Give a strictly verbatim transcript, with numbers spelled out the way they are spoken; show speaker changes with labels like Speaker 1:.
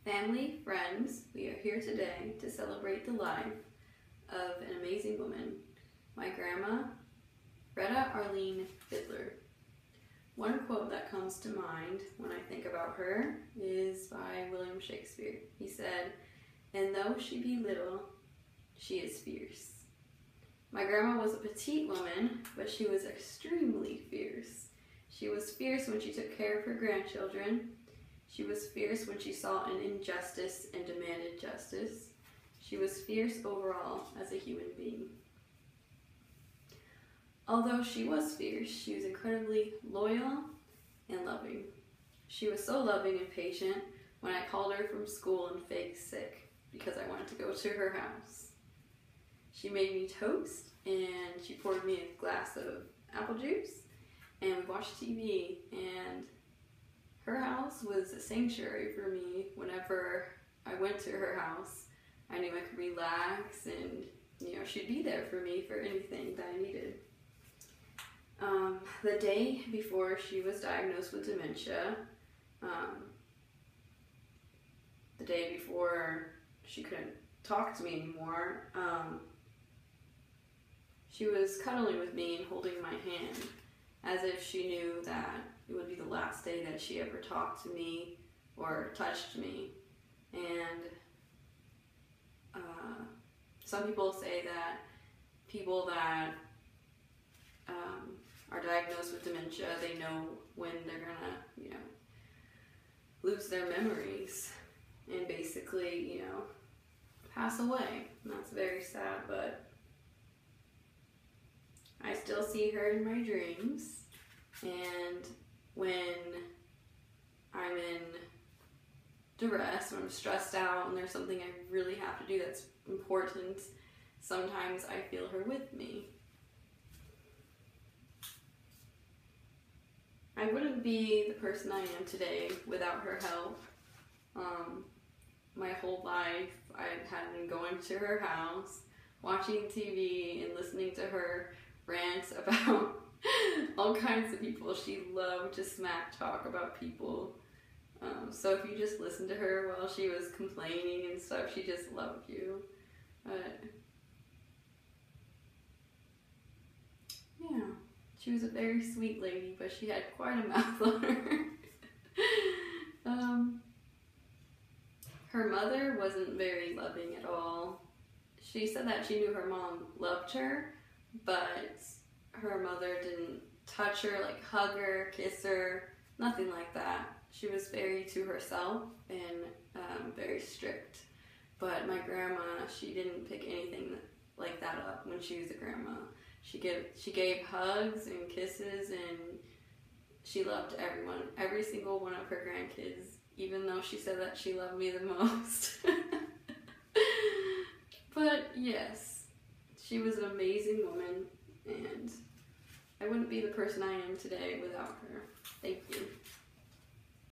Speaker 1: Family, friends, we are here today to celebrate the life of an amazing woman, my grandma, Greta Arlene Fiddler. One quote that comes to mind when I think about her is by William Shakespeare. He said, "And though she be little, she is fierce." My grandma was a petite woman, but she was extremely fierce. She was fierce when she took care of her grandchildren. She was fierce when she saw an injustice and demanded justice. She was fierce overall as a human being. Although she was fierce, she was incredibly loyal and loving. She was so loving and patient when I called her from school and faked sick because I wanted to go to her house. She made me toast and she poured me a glass of apple juice and we watched T V, and her house was a sanctuary for me. Whenever I went to her house, I knew I could relax and, you know, she'd be there for me for anything that I needed. Um, the day before she was diagnosed with dementia, um, the day before she couldn't talk to me anymore, um, she was cuddling with me and holding my hand as if she knew that it would be the last day that she ever talked to me or touched me. And uh, some people say that people that um, are diagnosed with dementia, they know when they're gonna, you know, lose their memories and basically, you know, pass away. And that's very sad, but I still see her in my dreams, and when I'm in duress, when I'm stressed out and there's something I really have to do that's important, sometimes I feel her with me. I wouldn't be the person I am today without her help. Um, my whole life I had been going to her house, watching T V and listening to her rant about all kinds of people. She loved to smack talk about people. Um, so if you just listened to her while she was complaining and stuff, she just loved you. But yeah, she was a very sweet lady, but she had quite a mouth on her. um, her mother wasn't very loving at all. She said that she knew her mom loved her, but her mother didn't touch her, like hug her, kiss her, nothing like that. She was very to herself and um, very strict. But my grandma, she didn't pick anything like that up when she was a grandma. She gave, she gave hugs and kisses, and she loved everyone, every single one of her grandkids, even though she said that she loved me the most. But yes, she was an amazing woman, and I wouldn't be the person I am today without her. Thank you.